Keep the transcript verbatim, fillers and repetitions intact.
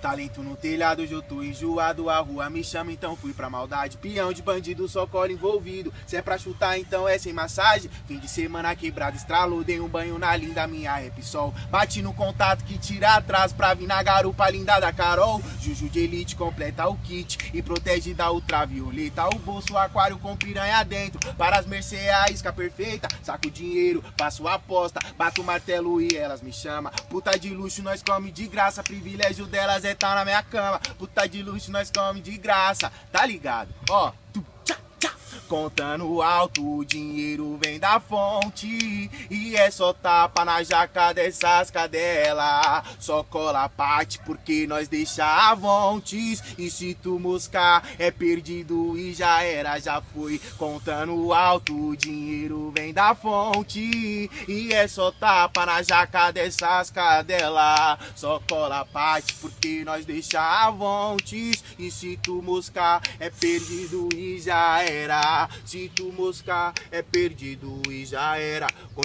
Talento no telhado, hoje eu tô enjoado. A rua me chama, então fui pra maldade. Peão de bandido, só cola envolvido. Se é pra chutar, então é sem massagem. Fim de semana quebrado, estralou. Dei um banho na linda, minha Repsol. Bati no contato que tira atrás pra vir na garupa linda da Carol. Juju de elite completa o kit e protege da ultravioleta. O bolso aquário com piranha dentro. Para as mercê a isca perfeita. Saco dinheiro, faço aposta. Bato o martelo e elas me chamam. Puta de luxo, nós come de graça. Privilégio delas é tá na minha cama. Puta de luxo, nós come de graça. Tá ligado? Ó, tu, tchá, tchá. Contando alto, o dinheiro vem da fonte. E é só tapa na jaca dessas cadelas. Só cola parte porque nós deixa avontes. E se tu moscar é perdido e já era, já foi. Contando alto, o dinheiro vem da fonte. E é só tapa na jaca dessas cadelas. Só cola parte porque nós deixa avontes. E se tu moscar é perdido e já era. Se tu moscar é perdido e já era.